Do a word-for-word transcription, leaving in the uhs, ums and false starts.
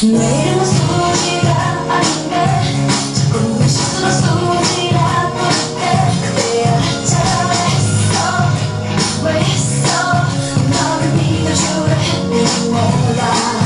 내 이름은 수지가 아닌데 자꾸만 실수로 수지라고 해. 그때야 잘했어 왜 했어 너를 믿어주려 했는지 몰라.